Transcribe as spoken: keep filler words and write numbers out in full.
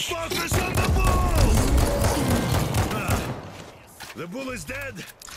Focus on the bull! Ah, the bull is dead.